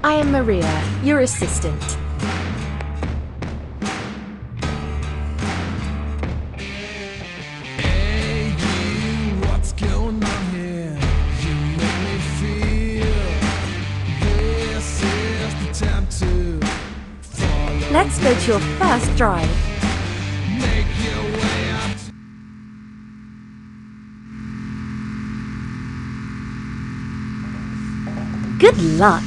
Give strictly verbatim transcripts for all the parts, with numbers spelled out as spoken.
I am Maria, your assistant. Hey you, what's going on here? You make me feel this is the time to follow. Let's go to your first drive. Make your way up. Good luck!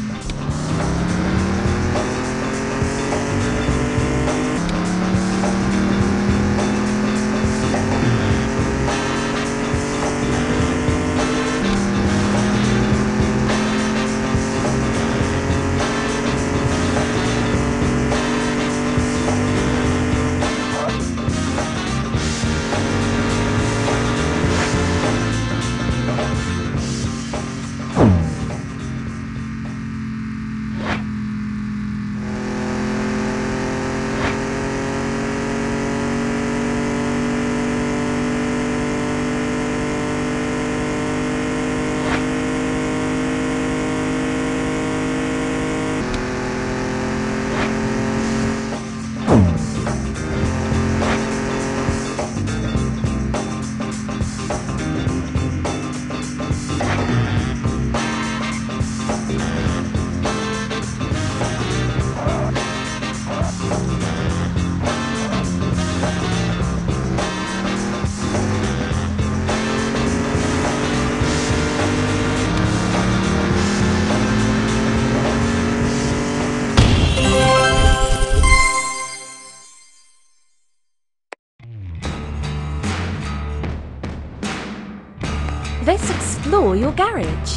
Let's explore your garage.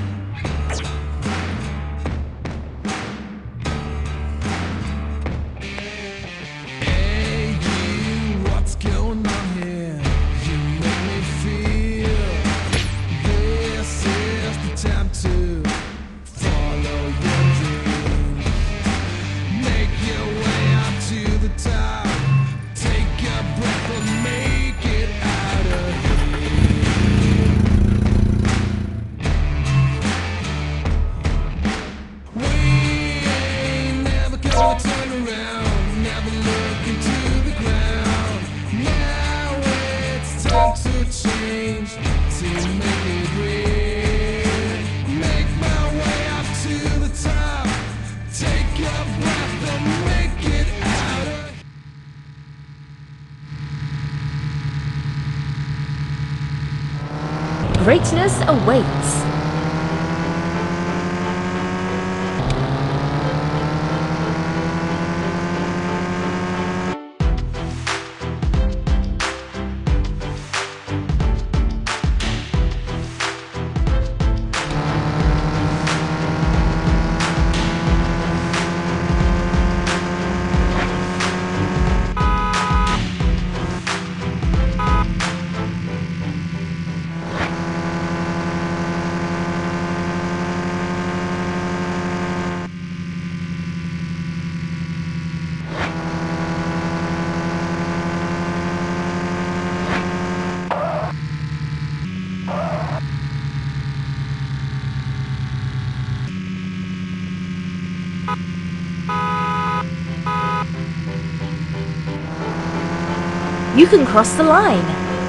Hey you, what's going on here? You make me feel this is the time to follow your dream. Make your way up to the top. Take a breath and make it out of here. We ain't never gonna turn around, never look into the ground. Now it's time to change, to make it real. Make my way up to the top. Take a breath and make it out of here. Greatness awaits. You can cross the line.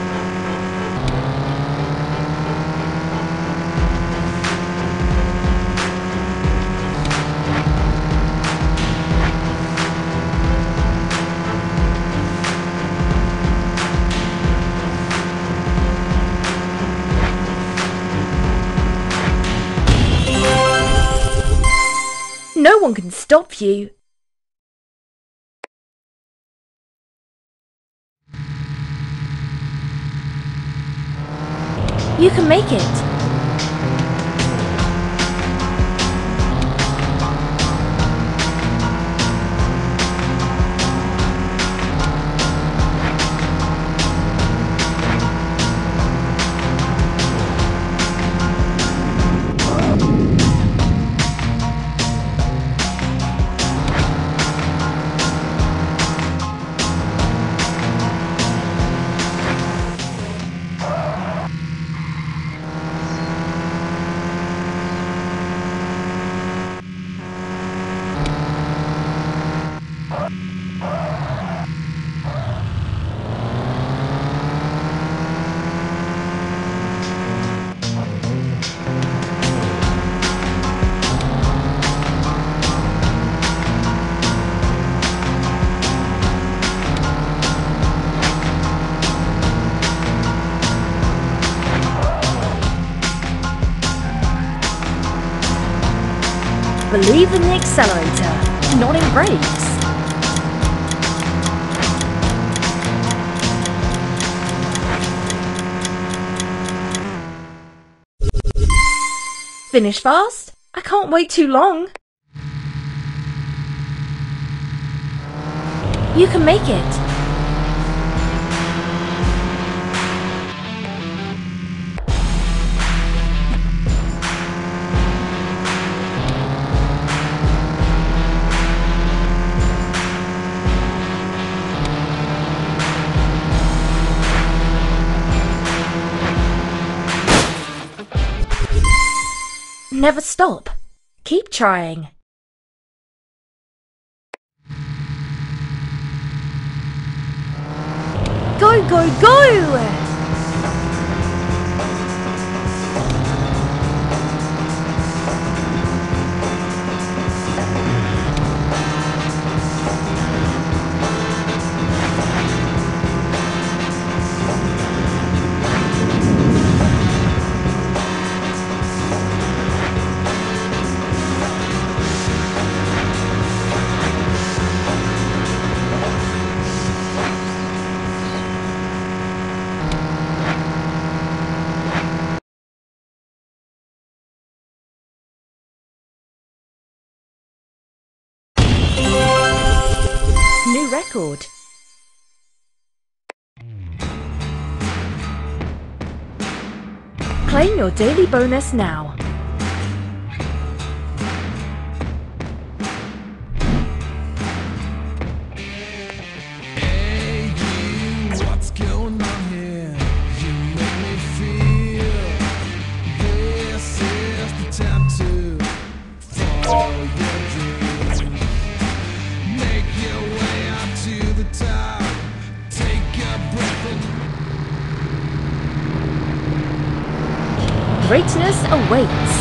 No one can stop you. You can make it. Believe in the accelerator, not in brakes. Finish fast? I can't wait too long. You can make it. Never stop. Keep trying. Go, go, go! New record. Claim your daily bonus now. Hey, you, what's going on here? You make me feel this is the time to follow your dream. Make your way up to the top. Take a breath and Greatness awaits.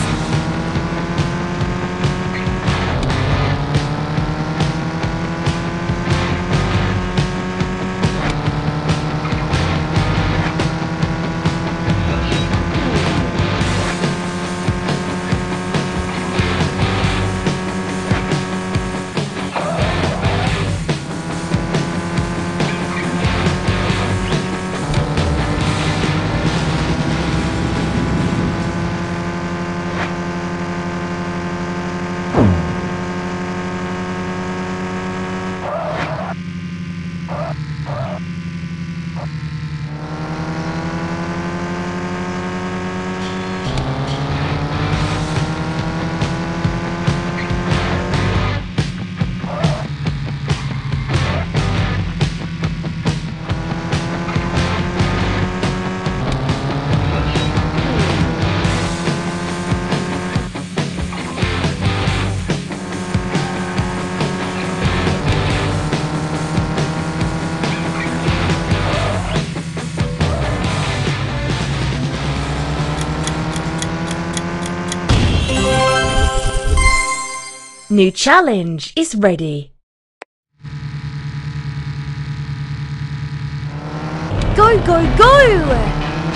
New challenge is ready. Go, go, go!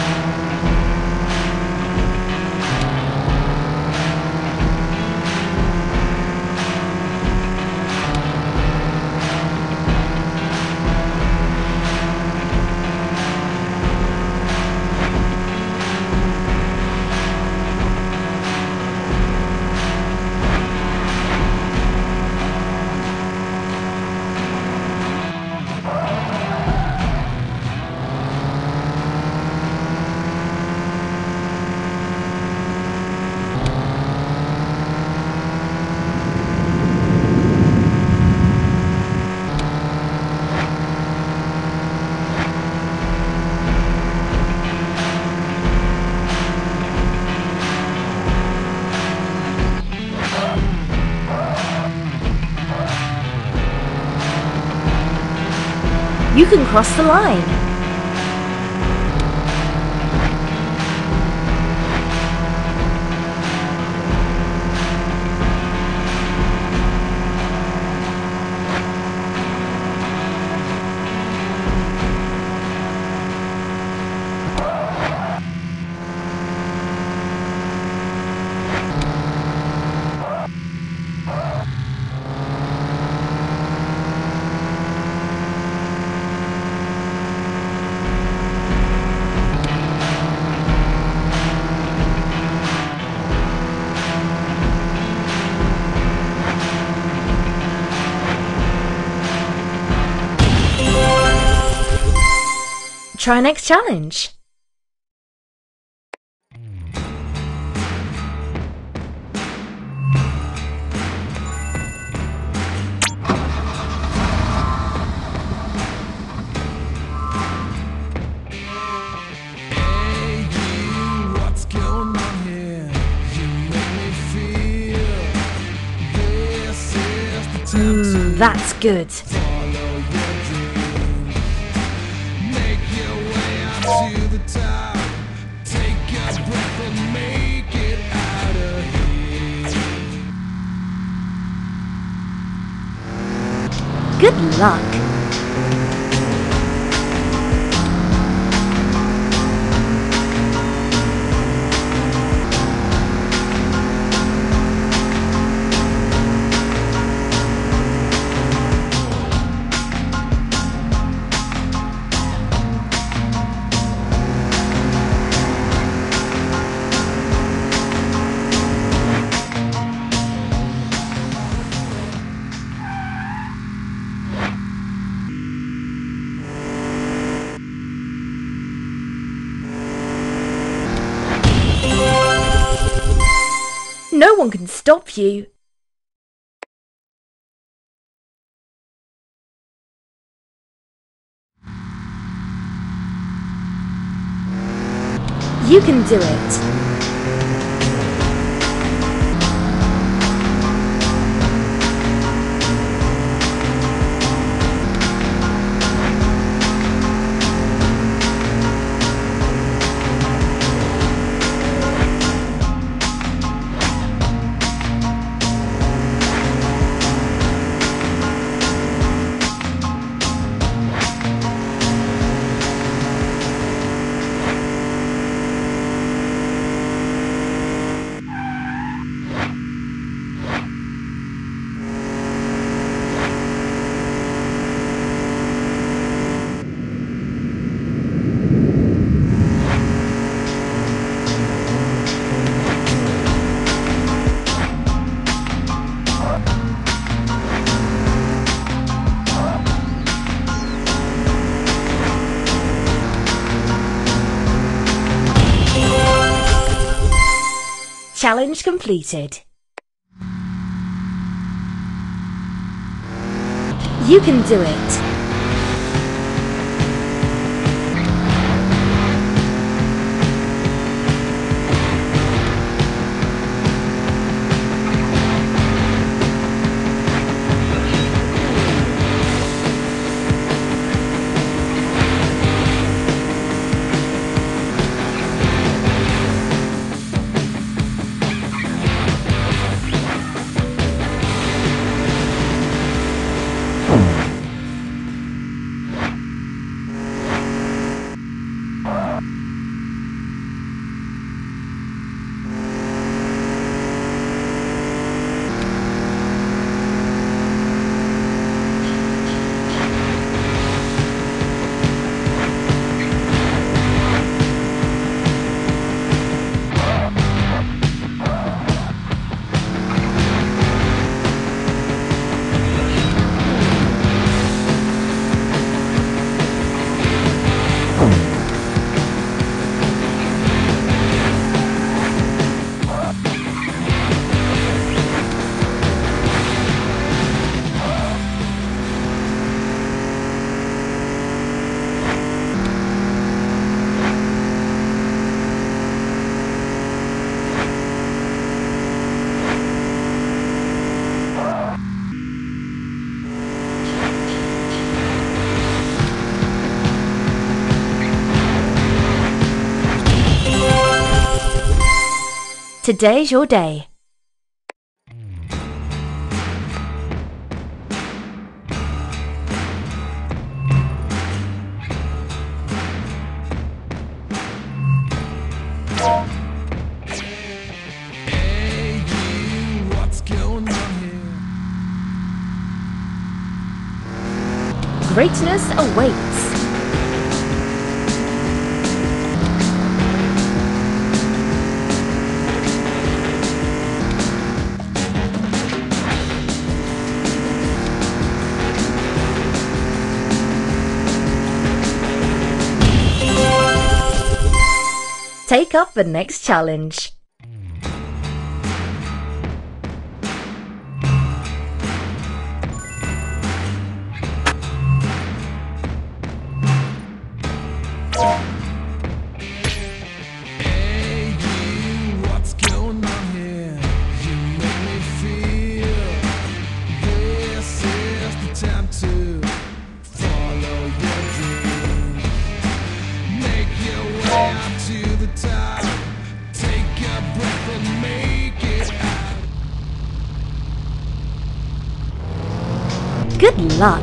You can cross the line. Try next challenge. Hey, you, what's going on here? You make me feel this is the time to Mmm, that's good. follow your dream. Make your way up to the top. Take a breath and make it out of here. Good luck. No one can stop you. You can do it. Challenge completed. You can do it. Today's your day. Hey, you, what's going on here? Greatness awaits. take up the next challenge. Hey you, what's going on here? You make me feel this is the time to follow your dream. Make your way up to the top. Take a breath and make it out. Good luck!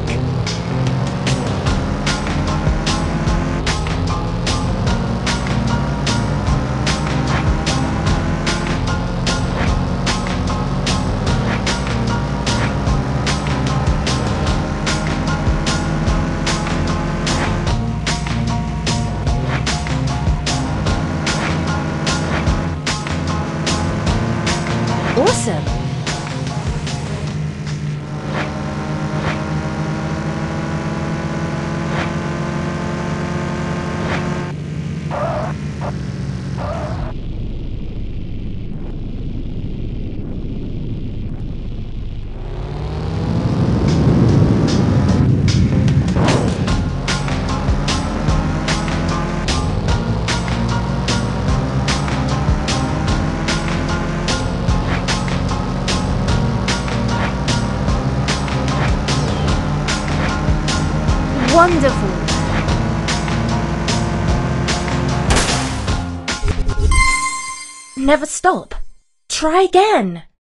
Awesome! Wonderful! Never stop. Try again.